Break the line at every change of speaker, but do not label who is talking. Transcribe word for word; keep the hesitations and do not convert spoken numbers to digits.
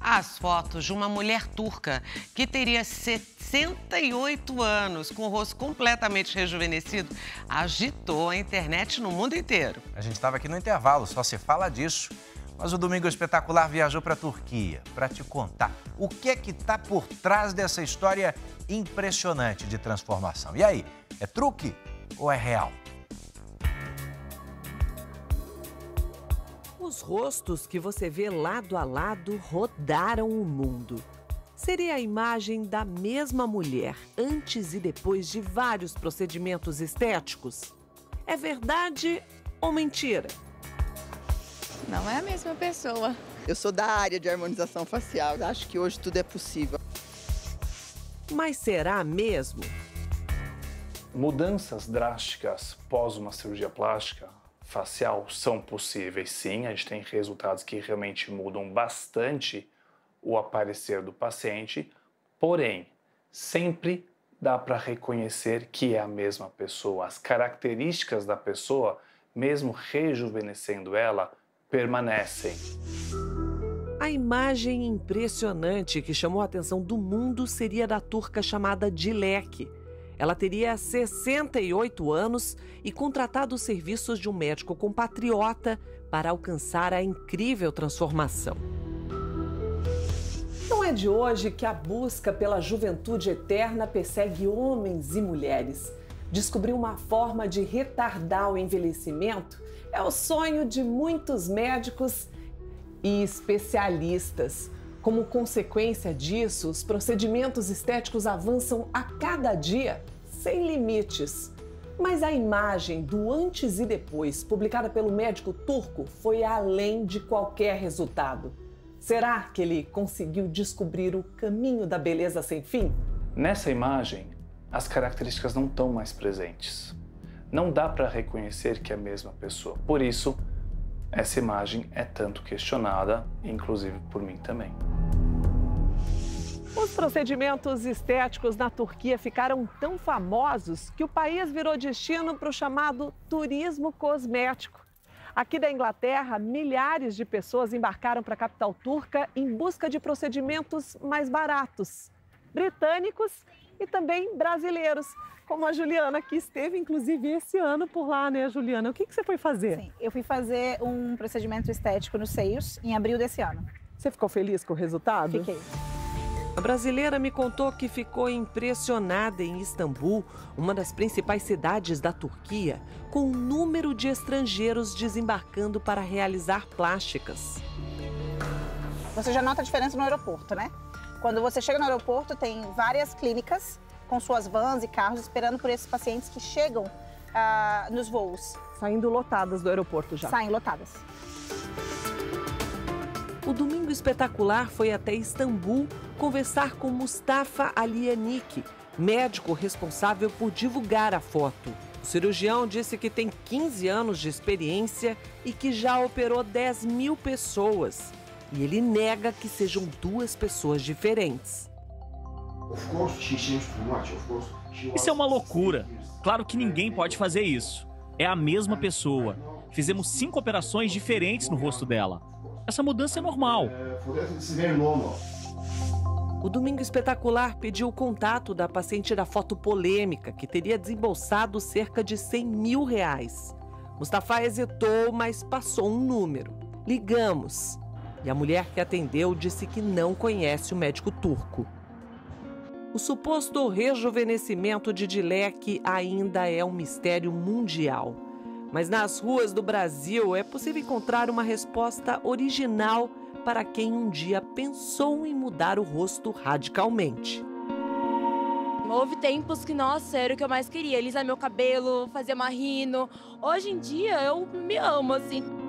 As fotos de uma mulher turca que teria sessenta e oito anos, com o rosto completamente rejuvenescido, agitou a internet no mundo inteiro.
A gente estava aqui no intervalo, só se fala disso. Mas o Domingo Espetacular viajou para a Turquia para te contar o que é que está por trás dessa história impressionante de transformação. E aí, é truque ou é real?
Os rostos que você vê lado a lado rodaram o mundo. Seria a imagem da mesma mulher antes e depois de vários procedimentos estéticos? É verdade ou mentira?
Não é a mesma pessoa.
Eu sou da área de harmonização facial. Acho que hoje tudo é possível.
Mas será mesmo?
Mudanças drásticas pós uma cirurgia plástica facial são possíveis, sim. A gente tem resultados que realmente mudam bastante o aparecer do paciente. Porém, sempre dá para reconhecer que é a mesma pessoa. As características da pessoa, mesmo rejuvenescendo ela, permanecem.
A imagem impressionante que chamou a atenção do mundo seria da turca chamada Dilek. Ela teria sessenta e oito anos e contratado os serviços de um médico compatriota para alcançar a incrível transformação. Não é de hoje que a busca pela juventude eterna persegue homens e mulheres. Descobrir uma forma de retardar o envelhecimento é o sonho de muitos médicos e especialistas. Como consequência disso, os procedimentos estéticos avançam a cada dia, sem limites. Mas a imagem do antes e depois, publicada pelo médico turco, foi além de qualquer resultado. Será que ele conseguiu descobrir o caminho da beleza sem fim?
Nessa imagem, as características não estão mais presentes. Não dá para reconhecer que é a mesma pessoa. Por isso, essa imagem é tanto questionada, inclusive por mim também.
Os procedimentos estéticos na Turquia ficaram tão famosos que o país virou destino para o chamado turismo cosmético. Aqui da Inglaterra, milhares de pessoas embarcaram para a capital turca em busca de procedimentos mais baratos, britânicos e também brasileiros, como a Juliana, que esteve inclusive esse ano por lá, né, Juliana? O que, que você foi fazer?
Sim, eu fui fazer um procedimento estético nos seios em abril desse ano.
Você ficou feliz com o resultado?
Fiquei.
A brasileira me contou que ficou impressionada em Istambul, uma das principais cidades da Turquia, com o número de estrangeiros desembarcando para realizar plásticas.
Você já nota a diferença no aeroporto, né? Quando você chega no aeroporto, tem várias clínicas com suas vans e carros esperando por esses pacientes que chegam ah, nos voos.
Saindo lotadas do aeroporto já.
Saem lotadas.
O Domingo Espetacular foi até Istambul conversar com Mustafa Alianik, médico responsável por divulgar a foto. O cirurgião disse que tem quinze anos de experiência e que já operou dez mil pessoas. E ele nega que sejam duas pessoas diferentes.
Isso é uma loucura. Claro que ninguém pode fazer isso. É a mesma pessoa. Fizemos cinco operações diferentes no rosto dela. Essa mudança é normal.
O Domingo Espetacular pediu o contato da paciente da foto polêmica, que teria desembolsado cerca de cem mil reais. Mustafa hesitou, mas passou um número. Ligamos. E a mulher que atendeu disse que não conhece o médico turco. O suposto rejuvenescimento de Dilek ainda é um mistério mundial. Mas nas ruas do Brasil é possível encontrar uma resposta original para quem um dia pensou em mudar o rosto radicalmente.
Houve tempos que, nossa, era o que eu mais queria, alisar meu cabelo, fazer marrino. Hoje em dia eu me amo, assim.